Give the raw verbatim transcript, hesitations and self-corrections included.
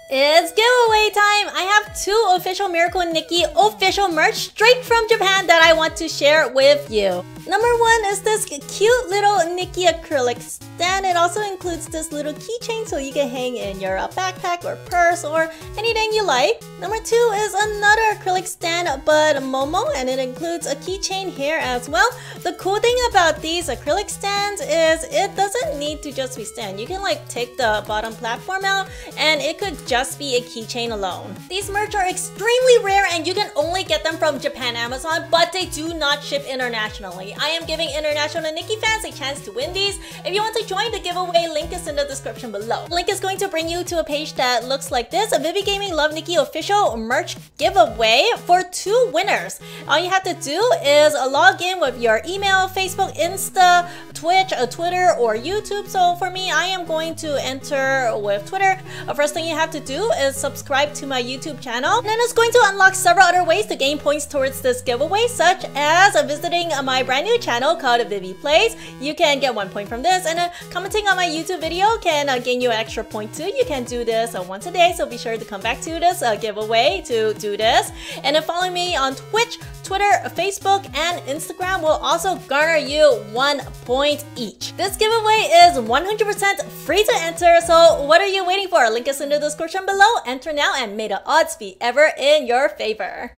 It's giveaway time! I have two official Miracle Nikki official merch straight from Japan that I want to share with you. Number one is this cute little Nikki acrylic stand. It also includes this little keychain so you can hang in your uh, backpack or purse or anything you like. Number two is another acrylic stand but Momo, and it includes a keychain here as well. The cool thing about these acrylic stands is it doesn't need to just be stand. You can like take the bottom platform out and it could just be a keychain alone. These merch are extremely rare and you can only get them from Japan Amazon, but they do not ship internationally. I am giving international Nikki fans a chance to win these. If you want to join the giveaway, link is in the description below. The link is going to bring you to a page that looks like this, a Vivi Gaming Love Nikki official merch giveaway for two winners. All you have to do is log in with your email, Facebook, Insta, Twitch, uh, Twitter, or YouTube. So for me, I am going to enter with Twitter. The first thing you have to do is subscribe to my YouTube channel. And then it's going to unlock several other ways to gain points towards this giveaway, such as visiting my brand new channel called Vivi Plays. You can get one point from this, and uh, commenting on my YouTube video can uh, gain you an extra point too. You can do this uh, once a day, so be sure to come back to this uh, giveaway to do this. And then follow me on Twitch, Twitter, Facebook, and Instagram will also garner you one point each. This giveaway is one hundred percent free to enter, so what are you waiting for? Link is in the description below. Enter now and may the odds be ever in your favor.